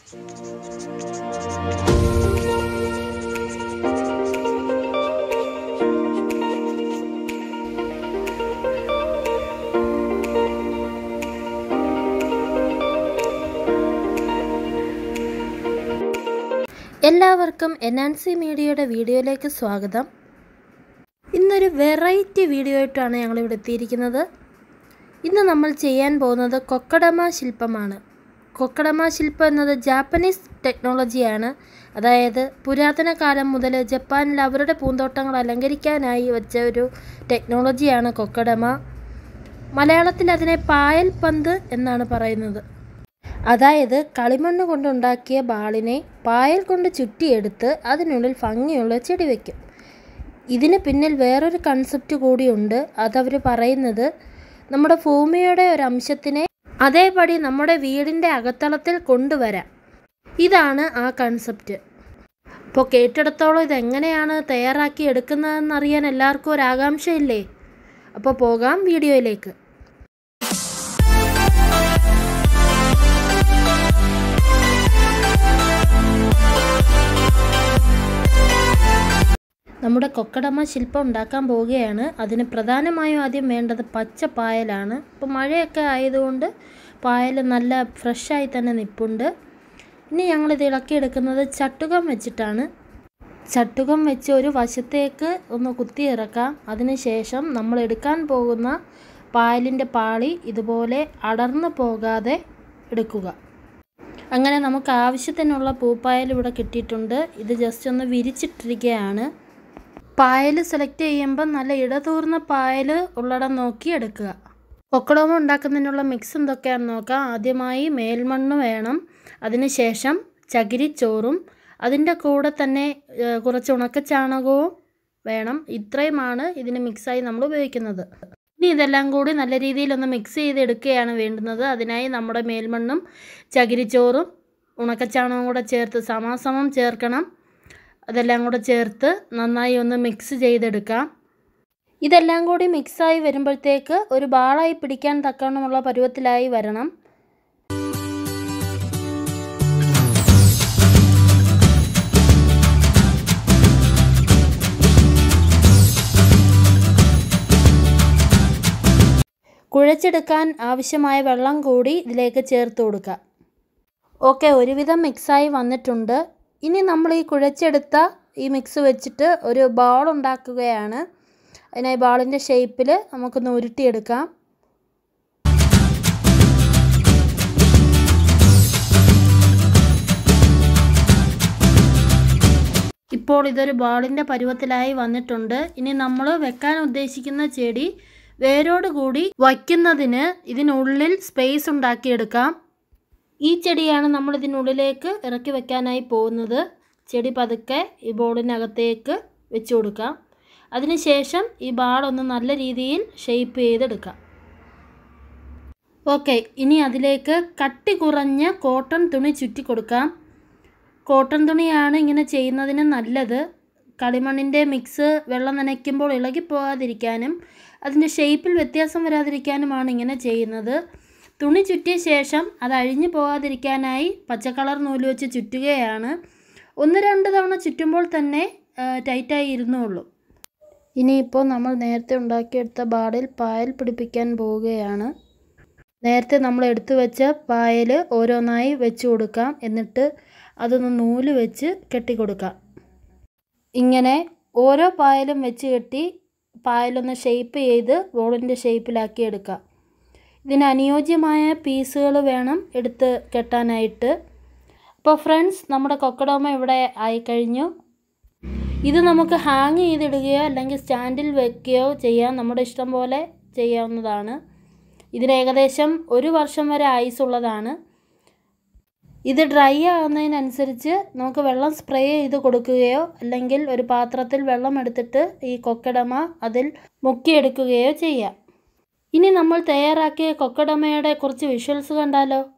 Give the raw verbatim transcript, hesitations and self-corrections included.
എല്ലാവർക്കും N and C മീഡിയയുടെ വീഡിയോയിലേക്ക് സ്വാഗതം. ഇന്നൊരു വെറൈറ്റി വീഡിയോ ആയിട്ടാണ് ഞങ്ങളിവിടെ എത്തിയിരിക്കുന്നത്. ഇന്ന് നമ്മൾ ചെയ്യാൻ പോകുന്നത് കൊക്കഡമ ശില്പമാണ്. കൊക്കഡമ ശില്പം എന്നത് ജാപ്പനീസ് ടെക്നോളജിയാണ്. അതായത് പുരാതന കാലം മുതൽ ജപ്പാനിൽ അവരുടെ പൂന്തോട്ടങ്ങൾ അലങ്കരിക്കാനായി വെച്ച ഒരു ടെക്നോളജിയാണ് കൊക്കഡമ. മലയാളത്തിൽ അതിനെ പായൽ പന്ത് എന്നാണ് പറയുന്നത്. അതായത് കളിമണ്ണ് കൊണ്ടുണ്ടാക്കിയ ബാളിനെ പായൽ കൊണ്ട് ചുറ്റിയെടുത്ത് അതിനുള്ളിൽ ഭംഗിയുള്ള ചെടി വയ്ക്കും. ഇതിന് പിന്നിൽ വേറൊരു കൺസെപ്റ്റ് കൂടിയുണ്ട്. അതവർ പറയുന്നത് നമ്മുടെ ഭൂമിയുടെ ഒരു അംശത്തിനെ അതേപടി നമ്മുടെ വീടിൻ്റെ അകത്തളത്തിൽ കൊണ്ടുവരാം. ഇതാണ് ആ കൺസെപ്റ്റ്. അപ്പോൾ കേട്ടിടത്തോളം ഇതെങ്ങനെയാണ് തയ്യാറാക്കി എടുക്കുന്നതെന്നറിയാൻ എല്ലാവർക്കും ഒരു ആകാംക്ഷയില്ലേ? അപ്പോൾ പോകാം വീഡിയോയിലേക്ക്. നമ്മുടെ കൊക്കഡമ ശില്പം ഉണ്ടാക്കാൻ പോവുകയാണ്. അതിന് പ്രധാനമായും ആദ്യം വേണ്ടത് പച്ച പായലാണ്. ഇപ്പോൾ മഴയൊക്കെ ആയതുകൊണ്ട് പായൽ നല്ല ഫ്രഷായി തന്നെ നിൽപ്പുണ്ട്. ഇനി ഞങ്ങളിത് ഇളക്കിയെടുക്കുന്നത് ചട്ടുകം വെച്ചിട്ടാണ്. ചട്ടുകം വെച്ച് ഒരു വശത്തേക്ക് ഒന്ന് കുത്തി ഇറക്കാം. അതിനുശേഷം നമ്മൾ എടുക്കാൻ പോകുന്ന പായലിൻ്റെ പാളി ഇതുപോലെ അടർന്നു പോകാതെ എടുക്കുക. അങ്ങനെ നമുക്ക് ആവശ്യത്തിനുള്ള പൂപ്പായൽ ഇവിടെ കിട്ടിയിട്ടുണ്ട്. ഇത് ജസ്റ്റ് ഒന്ന് വിരിച്ചിട്ടിരിക്കുകയാണ്. പായൽ സെലക്ട് ചെയ്യുമ്പോൾ നല്ല ഇടതൂർന്ന പായൽ ഉള്ളിടം നോക്കി എടുക്കുക. കൊക്കഡമ ഉണ്ടാക്കുന്നതിനുള്ള മിക്സ് എന്തൊക്കെയാണെന്ന് നോക്കാം. ആദ്യമായി മേൽമണ്ണ് വേണം. അതിനുശേഷം ചകിരിച്ചോറും അതിൻ്റെ കൂടെ തന്നെ കുറച്ച് ഉണക്കച്ചാണകവും വേണം. ഇത്രയുമാണ് ഇതിന് മിക്സായി നമ്മൾ ഉപയോഗിക്കുന്നത്. ഇനി ഇതെല്ലാം കൂടി നല്ല രീതിയിലൊന്ന് മിക്സ് ചെയ്തെടുക്കുകയാണ് വേണ്ടുന്നത്. അതിനായി നമ്മുടെ മേൽമണ്ണും ചകിരിച്ചോറും ഉണക്കച്ചാണകവും കൂടെ ചേർത്ത് സമാസമം ചേർക്കണം. അതെല്ലാം കൂടെ ചേർത്ത് നന്നായി ഒന്ന് മിക്സ് ചെയ്തെടുക്കാം. ഇതെല്ലാം കൂടി മിക്സായി വരുമ്പോഴത്തേക്ക് ഒരു ബാളായി പിടിക്കാൻ തക്കവണ്ണമുള്ള പരുവത്തിലായി വരണം. കുഴച്ചെടുക്കാൻ ആവശ്യമായ വെള്ളം കൂടി ഇതിലേക്ക് ചേർത്ത് കൊടുക്കുക. ഓക്കെ, ഒരുവിധം മിക്സായി വന്നിട്ടുണ്ട്. ഇനി നമ്മൾ ഈ കുഴച്ചെടുത്ത ഈ മിക്സ് വെച്ചിട്ട് ഒരു ബോൾ ഉണ്ടാക്കുകയാണ്. അതിനായി ബോളിൻ്റെ ഷേപ്പിൽ നമുക്കൊന്ന് ഉരുട്ടിയെടുക്കാം. ഇപ്പോൾ ഇതൊരു ബോളിൻ്റെ പരുവത്തിലായി വന്നിട്ടുണ്ട്. ഇനി നമ്മൾ വെക്കാൻ ഉദ്ദേശിക്കുന്ന ചെടി വേരോട് കൂടി വയ്ക്കുന്നതിന് ഇതിനുള്ളിൽ സ്പേസ് ഉണ്ടാക്കിയെടുക്കാം. ഈ ചെടിയാണ് നമ്മൾ ഇതിനുള്ളിലേക്ക് ഇറക്കി വെക്കാനായി പോകുന്നത്. ചെടി പതുക്കെ ഈ ബോളിനകത്തേക്ക് വെച്ച് കൊടുക്കാം. അതിനുശേഷം ഈ ബാളൊന്ന് നല്ല രീതിയിൽ ഷേപ്പ് ചെയ്തെടുക്കാം. ഓക്കെ, ഇനി അതിലേക്ക് കട്ടി കുറഞ്ഞ കോട്ടൺ തുണി ചുറ്റി കൊടുക്കാം. കോട്ടൺ തുണിയാണ് ഇങ്ങനെ ചെയ്യുന്നതിന് നല്ലത്. കളിമണ്ണിൻ്റെ മിക്സ് വെള്ളം നനയ്ക്കുമ്പോൾ ഇളകിപ്പോകാതിരിക്കാനും അതിൻ്റെ ഷേപ്പിൽ വ്യത്യാസം വരാതിരിക്കാനുമാണ് ഇങ്ങനെ ചെയ്യുന്നത്. തുണി ചുറ്റിയ ശേഷം അത് അഴിഞ്ഞു പോകാതിരിക്കാനായി പച്ചക്കളർ നൂല് വെച്ച് ചുറ്റുകയാണ്. ഒന്ന് രണ്ട് തവണ ചുറ്റുമ്പോൾ തന്നെ ടൈറ്റായി ഇരുന്നുള്ളൂ. ഇനിയിപ്പോൾ നമ്മൾ നേരത്തെ ഉണ്ടാക്കിയെടുത്ത ബാളിൽ പായൽ പിടിപ്പിക്കാൻ പോവുകയാണ്. നേരത്തെ നമ്മൾ എടുത്തു വെച്ച പായൽ ഓരോന്നായി വെച്ച് കൊടുക്കാം. എന്നിട്ട് അതൊന്ന് നൂല് വെച്ച് കെട്ടിക്കൊടുക്കാം. ഇങ്ങനെ ഓരോ പായലും വെച്ച് കെട്ടി പായലൊന്ന് ഷേപ്പ് ചെയ്ത് ബോളിൻ്റെ ഷേപ്പിലാക്കി എടുക്കാം. ഇതിന് അനുയോജ്യമായ പീസുകൾ വേണം എടുത്ത് കെട്ടാനായിട്ട്. അപ്പോൾ ഫ്രണ്ട്സ്, നമ്മുടെ കൊക്കഡമ ഇവിടെ ആയിക്കഴിഞ്ഞു. ഇത് നമുക്ക് ഹാങ് ചെയ്തിടുകയോ അല്ലെങ്കിൽ സ്റ്റാൻഡിൽ വെക്കുകയോ ചെയ്യാം. നമ്മുടെ ഇഷ്ടം പോലെ ചെയ്യാവുന്നതാണ്. ഇതിന് ഏകദേശം ഒരു വർഷം വരെ ആയുസുള്ളതാണ്. ഇത് ഡ്രൈ ആകുന്നതിനനുസരിച്ച് നമുക്ക് വെള്ളം സ്പ്രേ ചെയ്ത് കൊടുക്കുകയോ അല്ലെങ്കിൽ ഒരു പാത്രത്തിൽ വെള്ളം എടുത്തിട്ട് ഈ കൊക്കഡമ അതിൽ മുക്കിയെടുക്കുകയോ ചെയ്യാം. ഇനി നമ്മൾ തയ്യാറാക്കിയ കൊക്കഡമയുടെ കുറച്ച് വിഷ്വൽസ് കണ്ടാലോ?